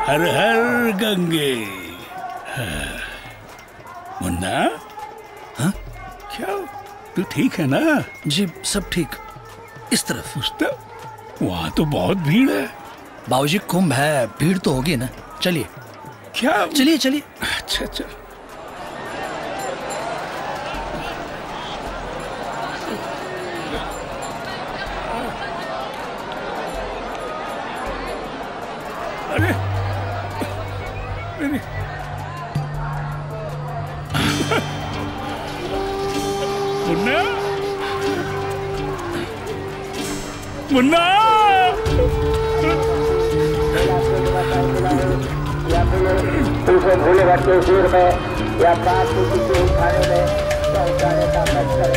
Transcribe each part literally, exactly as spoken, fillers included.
हर हर गंगे। मुन्ना, हाँ क्या तू ठीक है ना? जी सब ठीक। इस तरफ उस तरफ वहाँ तो बहुत भीड़ है। बाबूजी कुंभ है, भीड़ तो होगी ना। चलिए। क्या? चलिए चलिए। अच्छा अच्छा। अरे अरे मुन्ना, मुन्ना, उसे भूले भटके सिर में या बात को किसी उठाने में पहुंचाने का मत करें।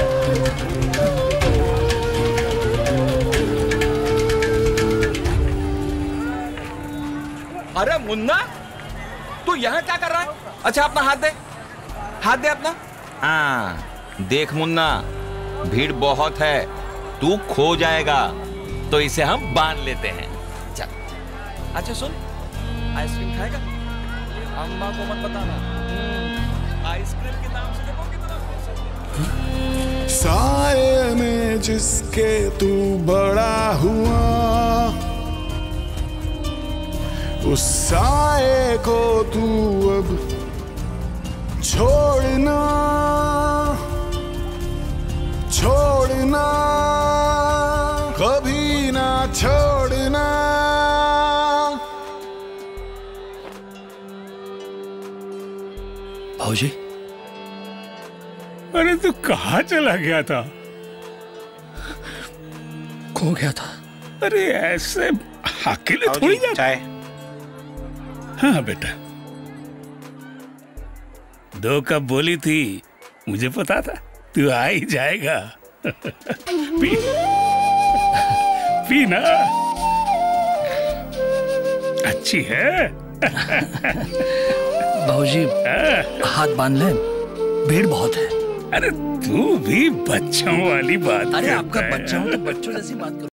अरे मुन्ना, तू यहाँ क्या कर रहा है? अच्छा अपना हाथ दे, हाथ दे अपना। हाँ देख मुन्ना, भीड़ बहुत है, तू खो जाएगा, तो इसे हम बांध लेते हैं। चल। अच्छा सुन, आइसक्रीम खाएगा? अम्मा को मत बताना। आइसक्रीम के नाम से देखो कितना पैसा। साए में जिसके तू बड़ा हुआ, उस साए को तू अब छोड़ना छोड़ना कभी ना छोड़ना। बाबूजी, अरे तू कहाँ चला गया था? खो गया था। अरे ऐसे अकेले थोड़ी जाता। चाय। हाँ बेटा, दो कप बोली थी, मुझे पता था तू आ ही जाएगा। पी पी ना, अच्छी है। बाबूजी हाथ बांध लें, भीड़ बहुत है। अरे तू भी बच्चों वाली बात अरे करता आपका है। बच्चा हूं तो बच्चों जैसी बात करो।